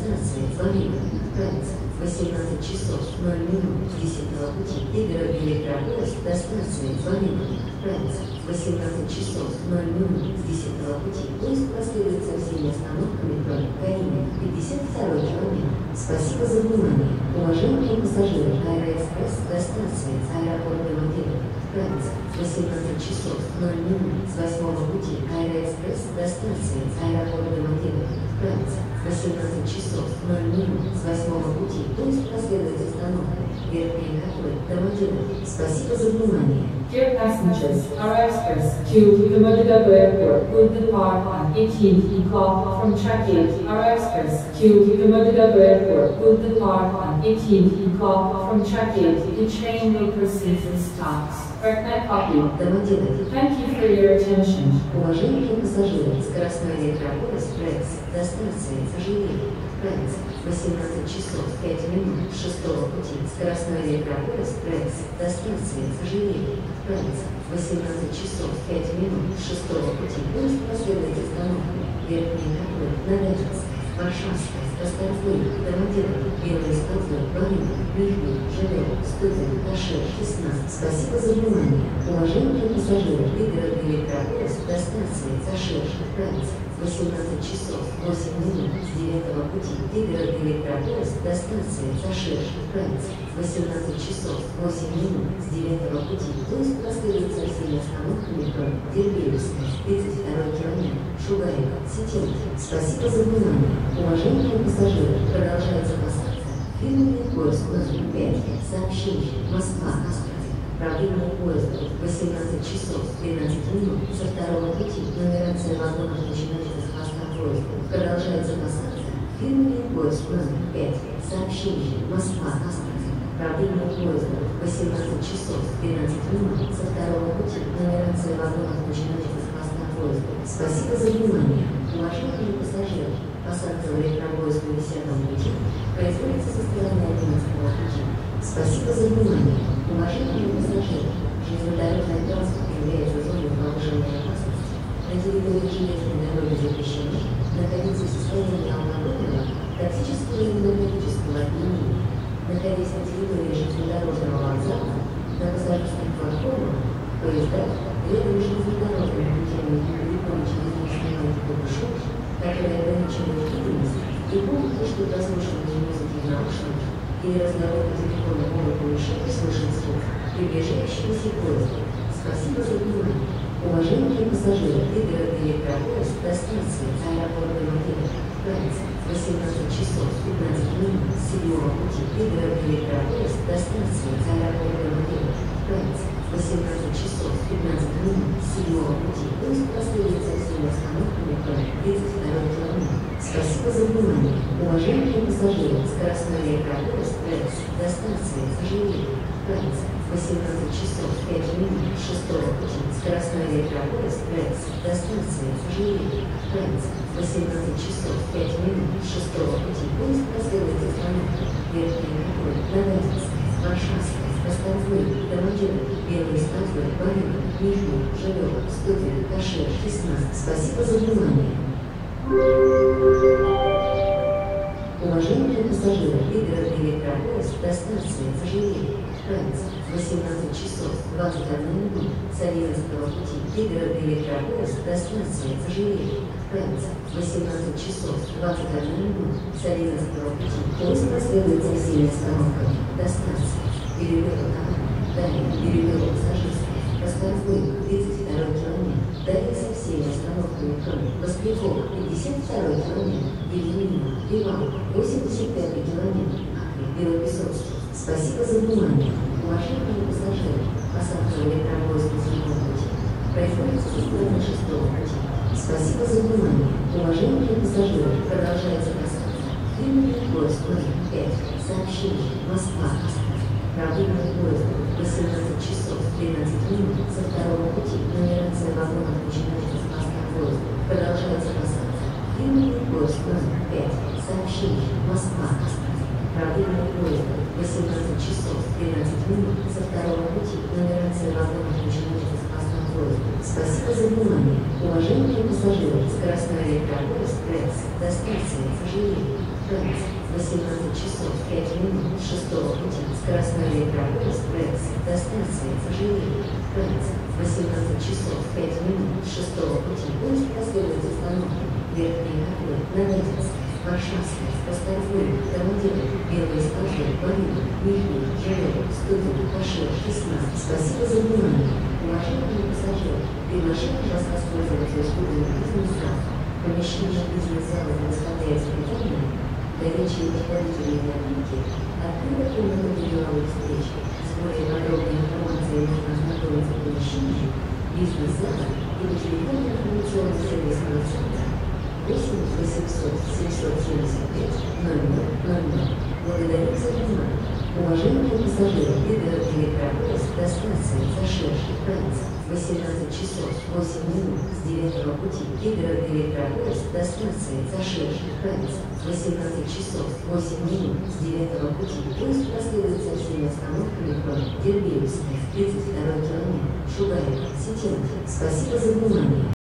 станции Валина, Франция, 18 часов 0 минут с 10-го пути электропоезд до станции Валина, Франция, 18 часов 0 минут с 10-го пути. Поезд проследует со всеми остановками, кроме Каине, 52-й километр. Спасибо за внимание. Уважаемые пассажиры, Аэроэкспресс до станции аэропорт Домодедово, Франция, 18 часов 0 минут с 8-го пути Аэроэкспресс до станции аэропорт Домодедово, Франция, 18 часов 0 минут с 8-го пути. Поезд проследует остановкой Верхний Котель, Домодедово. Спасибо за внимание. Dear passengers, Aeroexpress to Domodedово Airport will depart on 18th o'clock from track 8. Aeroexpress to Domodedово Airport will depart on 18th o'clock from track 8. The train will proceed in stops. Домодедово. Thank you for your attention. Уважаемые пассажиры, скоростной электропоезд Фрекс до станции Ожерелье, Франция, 18 часов 5 минут 6-го пути. Скоростной электропоезд Фрекс до станции Ожерелье, Франция, 18 часов 5 минут 6-го пути. Поезд проследует остановками Верхний Котель, Ногатинская, Варшавская, Расторгуев, Домодедово, Белый столб, Валина, Нижний, Живёв, Студент, Ташер, 16. Спасибо за внимание. Уважаемые пассажиры, пригородный электропоезд до станции Ташер, Франция, 18 часов 8 минут с 9-го пути. Пригородный электропоезд до станции Ташер, Франция, 18 часов 8 минут с 9-го пути. Поезд проследует со всеми остановками, кроме Дербеевская, 32-й километр, Шугаева, Сетенки. Спасибо за внимание. Уважаемые пассажиры, продолжается посадка. Фирменный поезд номер 5. Сообщение. Москва, Астрахань. Проблемный поезд 18 часов 13 минут со второго пути. Нумерация вагонов начинается с хвоста поезда. Продолжается посадка. Фирменный поезд номер 5. Сообщение. Москва, Астрахань. Проблемный поезд 18 часов 13 минут со второго пути. Нумерация вагонов начинается с хвоста поезда. Спасибо за внимание. Уважаемые пассажиры, посадка в электропоезд на 10-м пути производится со стороны 11-го пути. Спасибо за внимание. Уважаемые пассажиры, железнодорожный транспорт является зоной повышенной опасности. На территории железной дороги запрещено находиться в состоянии алкогольного, токсического или наркотического опьянения. Находясь на территории железнодорожного вокзала, на пассажирских платформах, поездах, рядом с железнодорожными путями недалеко через них снимают капюшон, которые ограничивают видимость и могут лишь при прослушивании музыки в наушниках или разговор по телефону могут помешать услышать звук приближающегося поезда. Спасибо за внимание. Уважаемые пассажиры, пригородный электропоезд до станции аэропорт Домодедово, Франция, 18 часов 15 минут с 7-го пути. Пригородный электропоезд до станции аэропорт Домодедово, Франция, 18 часов 15 минут с 7-го пути. Поезд проследует со всеми остановками, кроме 32-й километр. Спасибо за внимание. Уважаемые пассажиры, скоростной электропоезд Фрекс до станции Ожерелье, Франция, 18 часов 5 минут 6-го пути. Скоростной электропоезд Фрекс до станции Ожерелье, Франция, 18 часов 5 минут 6-го пути. Поезд проследует остановками Верхний Котель, Ногатинская, Варшавская, Расторгуев, Домодедово, Белый столб, Валина, Нижний, Живёв, Студент, Ташер, 16. Спасибо за внимание. Уважаемые пассажиры, пригородный электропоезд до станции Ожерелье, Франция, 18 часов 21 минут с 11-го пути. Пригородный электропоезд до станции Ожерелье, Франция, 18 часов 21 минут с 11-го пути. Поезд проследует со всеми остановками до станции Перелёва-Товарная, далее Перелёва-Пассажирская, Расторгуев, 32-й километр, далее со всеми остановками, кроме Вострякова, 52-й километр, Елена, Привал, 85-й километр, Акрин, Белопесовский. Спасибо за внимание. Уважаемые пассажиры, посадка в электропоезд на 7-м пути производится со стороны 6-го пути. Спасибо за внимание. Уважаемые пассажиры, продолжается посадка. Фирменный поезд номер 5. Сообщение. Москва, Астрахань. Проблемный поезд 18 часов 13 минут со второго пути. Нумерация вагонов начинается с хвоста поезда. Продолжается посадка. Фирменный поезд номер 5. Сообщение. Москва, Астрахань. Проблемный поезд 18 часов 13 минут со второго пути. Нумерация вагонов начинается с хвоста поезда. Спасибо за внимание. Уважаемые пассажиры, скоростной электропоезд Фрекс до станции Ожерелье, Фрэнс, 18 часов 5 минут 6 пути, скоростной электропоезд Фрэнс, до станции Ожерелье. Фрэнс, 18 часов 5 минут 6 пути, поезд последует остановками Верхние Котлы, Новодинск, Варшавская, Расторгуев, Домодедово, Белые Стажи, Борина, Нижний, Жиров, Студент, Кашир, 16. Спасибо за внимание. Уважаемые пассажиры, приглашаем вас воспользоваться услугами бизнес-зала. Помещение бизнес-зала предоставляется питание для речи и дополнительной новинки. Открыта комната для деловых встреч. С более подробной информацией можно ознакомиться в помещении бизнес-зала и по телефону информационного сервисного центра 8 800 775 0000. Благодарю за внимание. Уважаемые пассажиры, прибывает электропоезд до станции Зашедший Фрэнс, 18 часов 8 минут с 9 пути. Прибывает электропоезд до станции Зашедший Фрэнс, 18 часов 8 минут с 9 пути. Поезд проследует со всеми остановками, кроме Дербеевская, 32 километр, Шугаева, Сетенки. Спасибо за внимание.